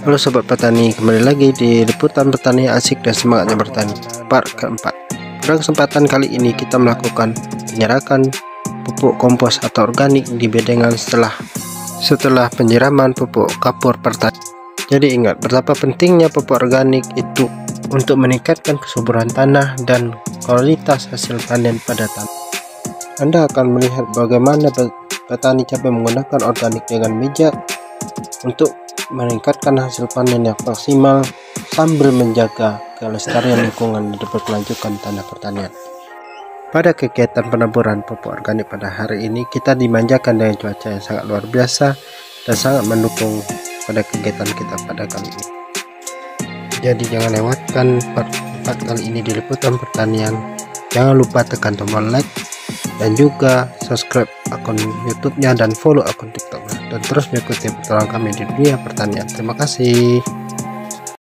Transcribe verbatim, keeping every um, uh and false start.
Halo sobat petani, kembali lagi di liputan petani asik dan semangatnya bertani part keempat. Pada kesempatan kali ini kita melakukan penyerakan pupuk kompos atau organik di bedengan setelah setelah penyiraman pupuk kapur pertanian. Jadi ingat betapa pentingnya pupuk organik itu untuk meningkatkan kesuburan tanah dan kualitas hasil panen pada tanah. Anda akan melihat bagaimana petani cabai menggunakan organik dengan bijak untuk meningkatkan hasil panen yang maksimal sambil menjaga kelestarian lingkungan dan berkelanjutan tanah pertanian. Pada kegiatan penaburan pupuk organik pada hari ini, kita dimanjakan dengan cuaca yang sangat luar biasa dan sangat mendukung pada kegiatan kita pada kali ini. Jadi jangan lewatkan part empat kali ini di liputan pertanian. Jangan lupa tekan tombol like dan juga subscribe akun YouTube-nya dan follow akun TikTok-nya, dan terus mengikuti petualangan kami di dunia pertanian. Terima kasih.